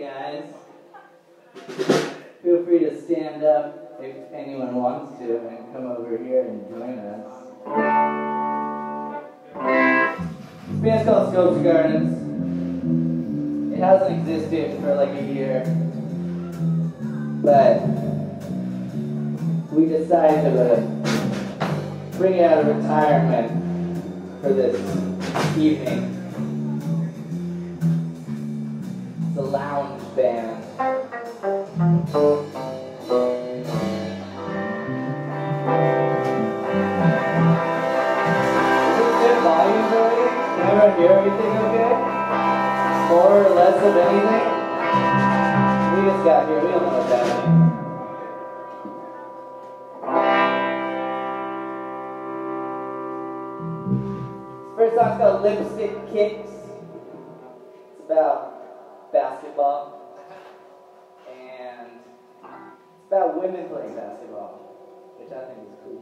guys. Feel free to stand up if anyone wants to and come over here and join us. This band's called Sculpture Gardens. It hasn't existed for like a year, but we decided to bring it out of retirement for this evening. It's a lounge band. Can everyone hear everything okay? More or less of anything? We just got here, we don't know what's happening. This first song's called Lipstick Kicks. It's about basketball. And it's about women playing basketball, which I think is cool.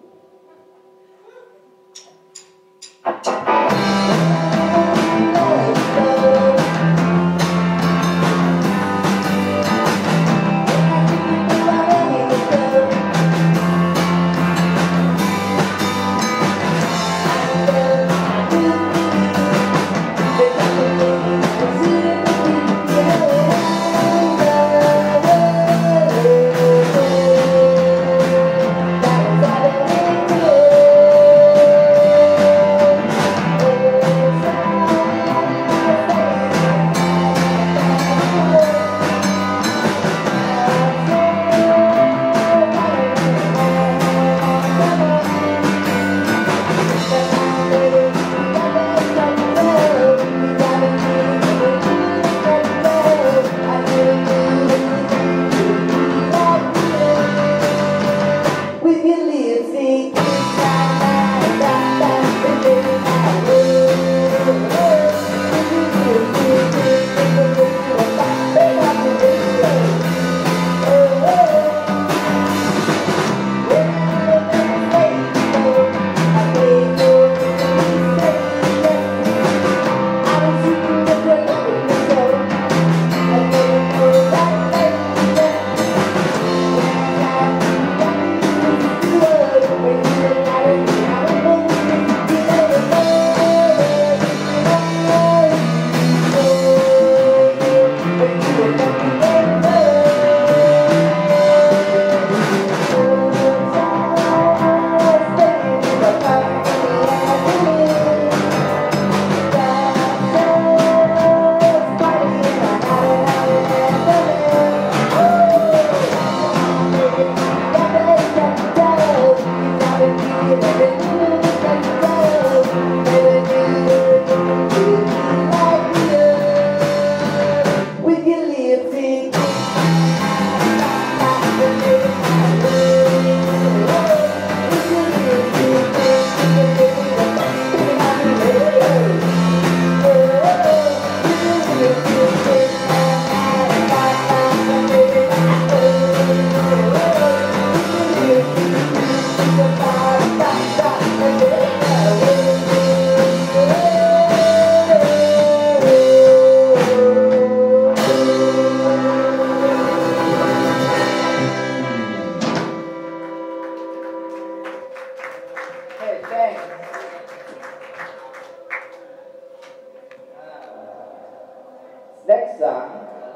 Next song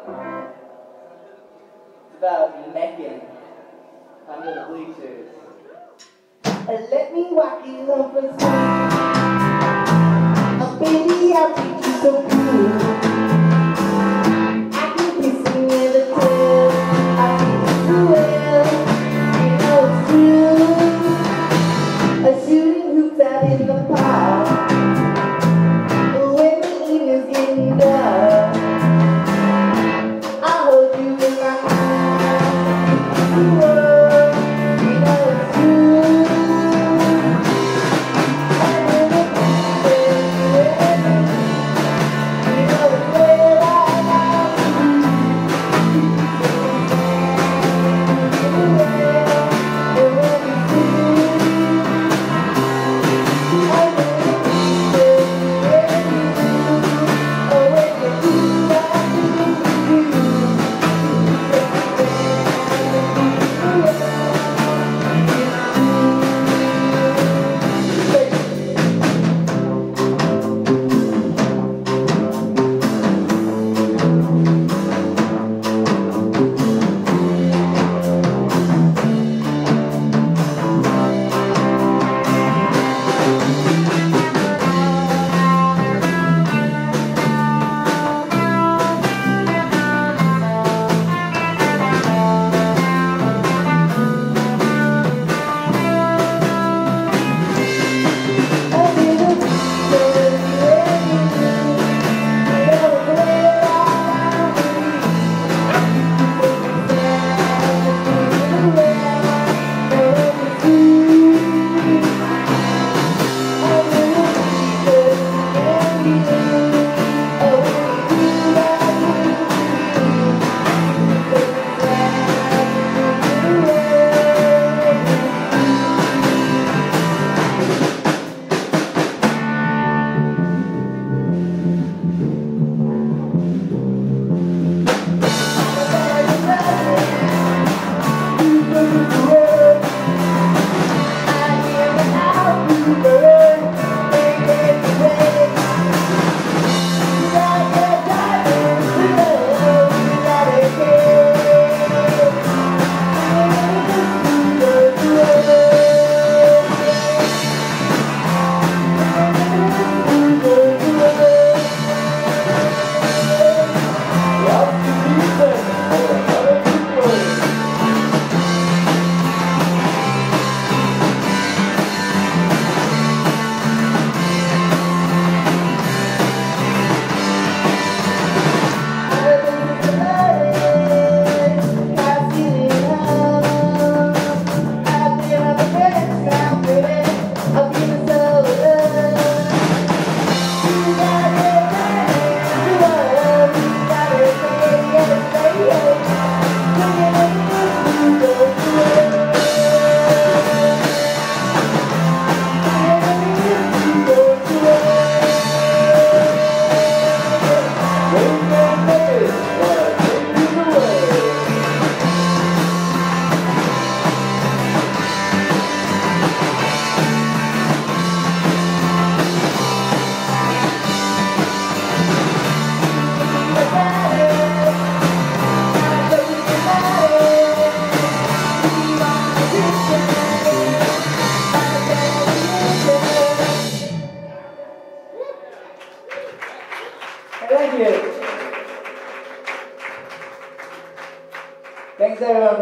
is about necking under the bleachers. Let me walk you over the oh, baby, I'll treat you so cool. I can kiss you in the tail. I treat you so well. You know it's true. A shooting hoops out in the park. When the evening's getting dark, I'll hold you in my arms. You know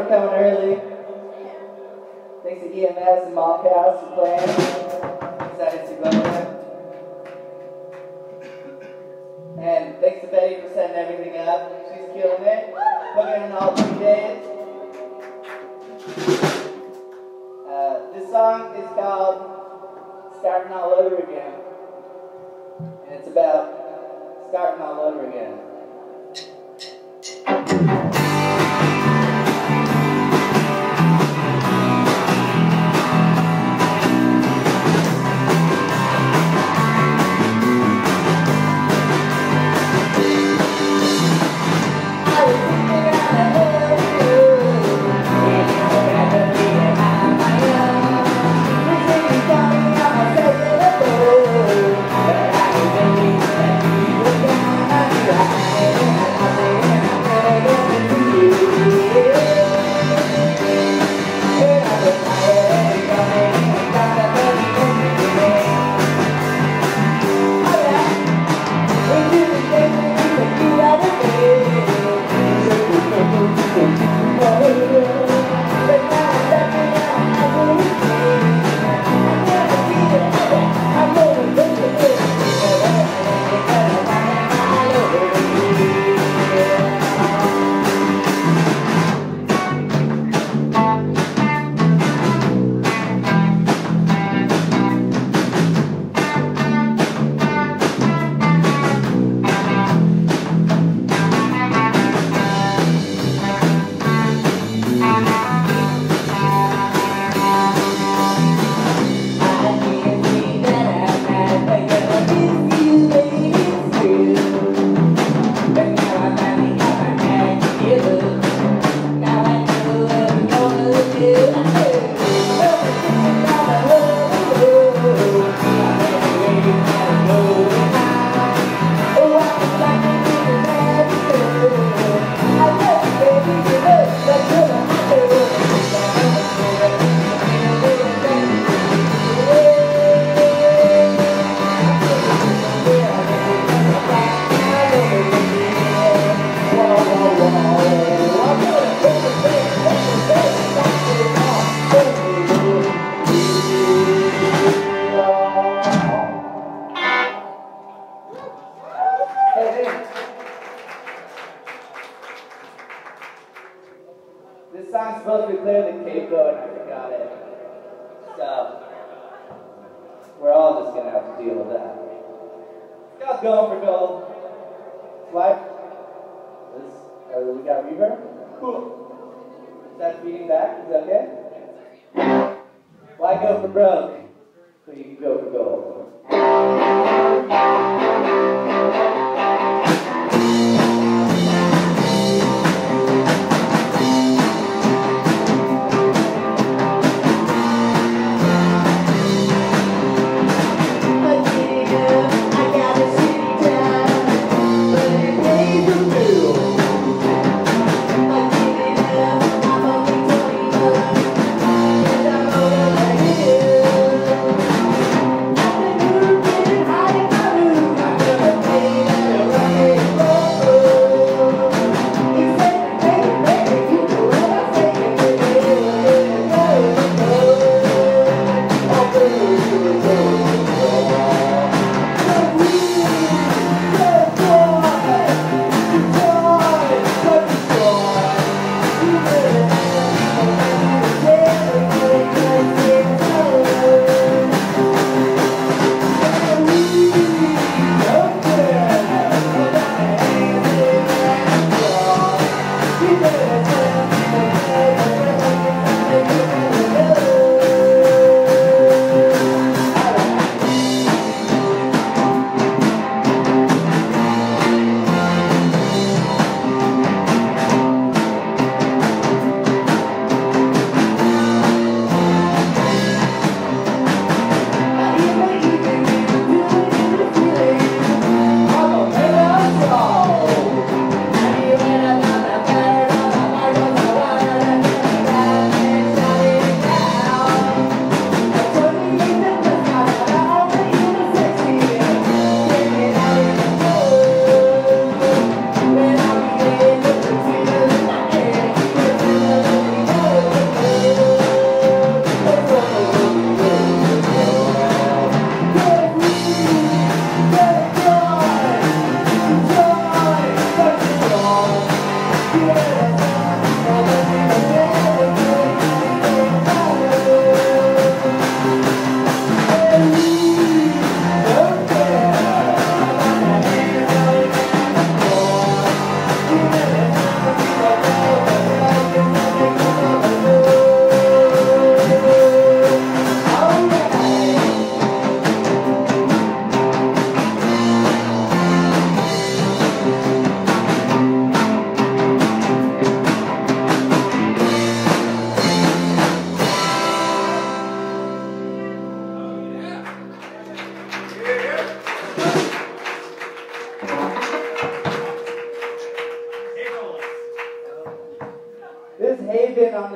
for coming early. Thanks to EMS and Mockhouse for playing. Excited to go there. And thanks to Betty for setting everything up. She's killing it. Putting in all 3 days. This song is called Starting All Over Again. And it's about starting all over again. This song's supposed to be played with a Cape Cod and I forgot it. So, we're all just gonna have to deal with that. It's called Going for Gold. What? We got reverb? Cool. Is that feeding back? Is that okay? Why go for broke? So you can go for gold.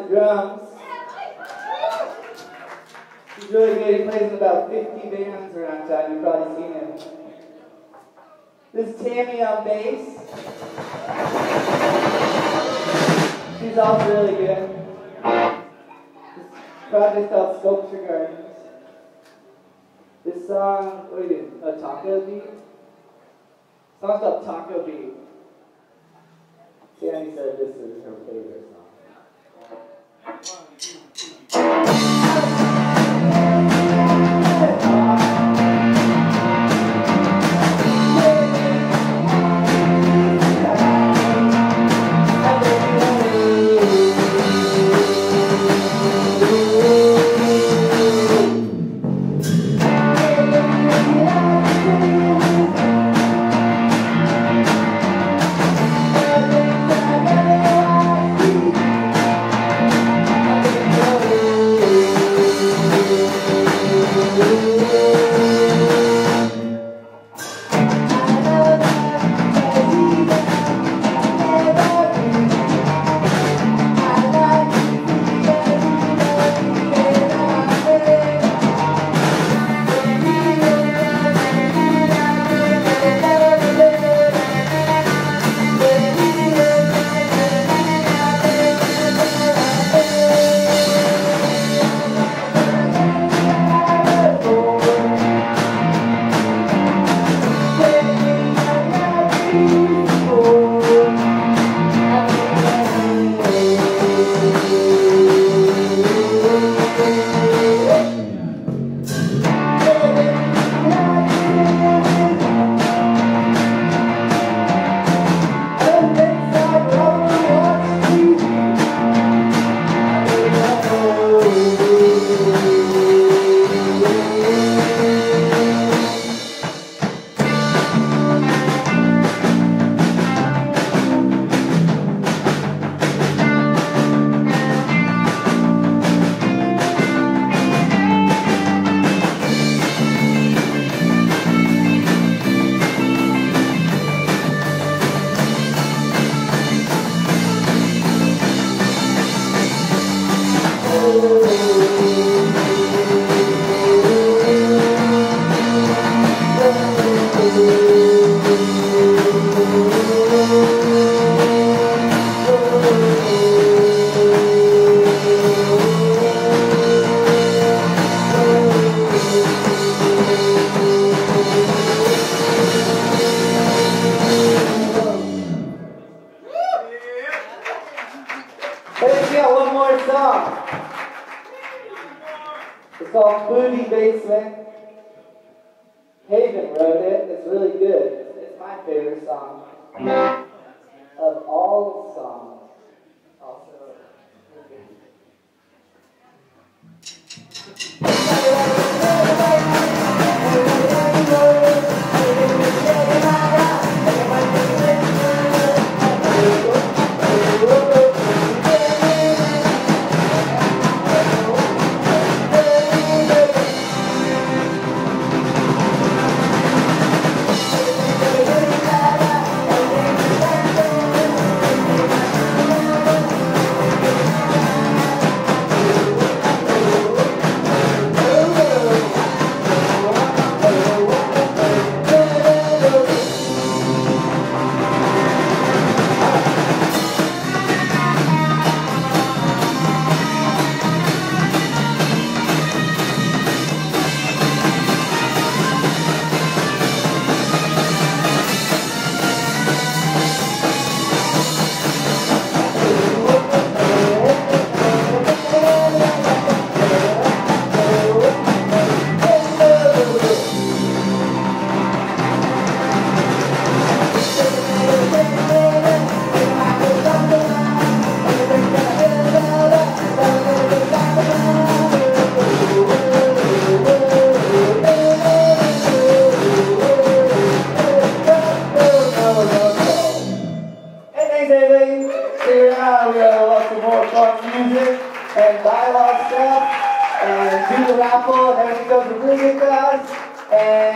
drums. He's really good. He plays in about 50 bands around town. You've probably seen him. This is Tammy on bass. She's also really good. This project called Sculpture Gardens. This song, what are you doing? A taco beat? This song's called Taco Beat. Tammy said this is her favorite song. It's called Booty Basement. Haven wrote it. It's really good. It's my favorite song of all songs. Also, and buy a lot of stuff and do the raffle and everything goes really good, guys. And